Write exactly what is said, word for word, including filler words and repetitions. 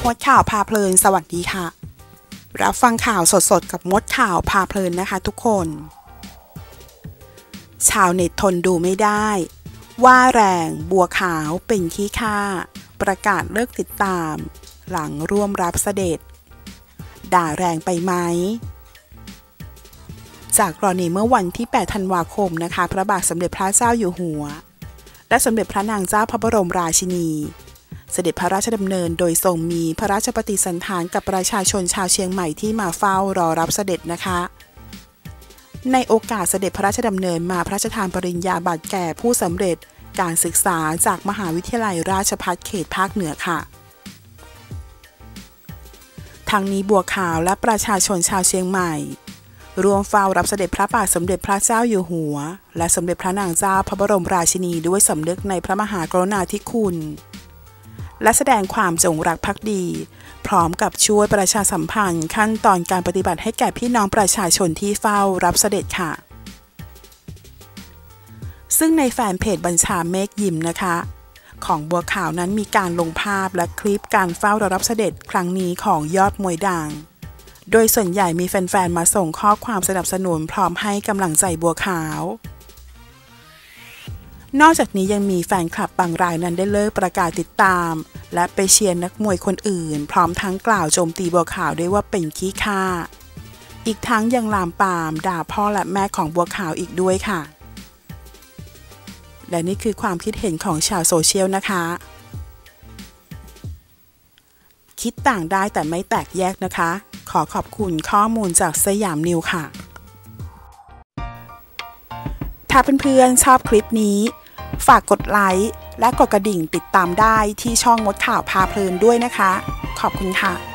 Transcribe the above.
มดข่าวพาเพลินสวัสดีค่ะรับฟังข่าวสดๆกับมดข่าวพาเพลินนะคะทุกคนชาวเน็ตทนดูไม่ได้ว่าแรงบัวขาวเป็นขี้ข้าประกาศเลิกติดตามหลังร่วมรับเสด็จด่าแรงไปไหมจากกรณีเมื่อวันที่แปดธันวาคมนะคะพระบาทสมเด็จพระเจ้าอยู่หัวและสมเด็จพระนางเจ้าพระบรมราชินีเสด็จพระราชดำเนินโดยทรงมีพระราชปฏิสันถานกับประชาชนชาวเชียงใหม่ที่มาเฝ้ารอรับเสด็จนะคะในโอกาสเสด็จพระราชดำเนินมาพระราชทานปริญญาบัตรแก่ผู้สำเร็จการศึกษาจากมหาวิทยาลัยราชภัฏเขตภาคเหนือค่ะทั้งนี้บัวขาวและประชาชนชาวเชียงใหม่รวมเฝ้ารับเสด็จพระบาทสมเด็จพระเจ้าอยู่หัวและสมเด็จพระนางเจ้าพระบรมราชินีด้วยสำนึกในพระมหากรุณาธิคุณและแสดงความจงรักภักดีพร้อมกับช่วยประชาสัมพันธ์ขั้นตอนการปฏิบัติให้แก่พี่น้องประชาชนที่เฝ้ารับเสด็จค่ะซึ่งในแฟนเพจบัญชาเมฆยิมนะคะของบัวขาวนั้นมีการลงภาพและคลิปการเฝ้ารอรับเสด็จครั้งนี้ของยอดมวยดังโดยส่วนใหญ่มีแฟนๆมาส่งข้อความสนับสนุนพร้อมให้กำลังใจบัวขาวนอกจากนี้ยังมีแฟนคลับบางรายนั้นได้เลิกประกาศติดตามและไปเชียร์นักมวยคนอื่นพร้อมทั้งกล่าวโจมตีบัวขาวด้วยว่าเป็นขี้ข้าอีกทั้งยังลามปามด่าพ่อและแม่ของบัวขาวอีกด้วยค่ะและนี่คือความคิดเห็นของชาวโซเชียลนะคะคิดต่างได้แต่ไม่แตกแยกนะคะขอขอบคุณข้อมูลจากสยามนิวค่ะถ้าเพื่อนๆชอบคลิปนี้ฝากกดไลค์และกดกระดิ่งติดตามได้ที่ช่องมดข่าวพาเพลินด้วยนะคะขอบคุณค่ะ